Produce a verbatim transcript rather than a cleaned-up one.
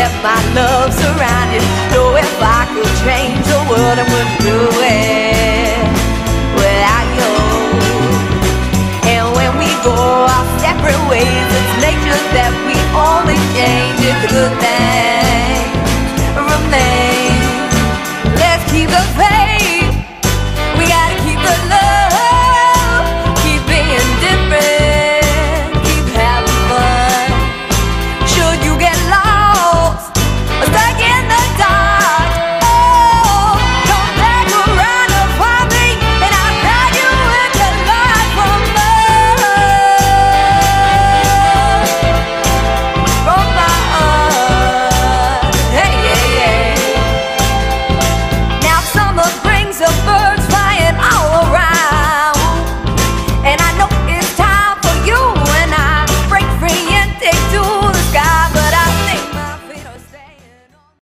that my love surrounded. Know if I could change the world, I wouldn't do it without you. And when we go our separate ways, it's nature that we only change. It's a good thing.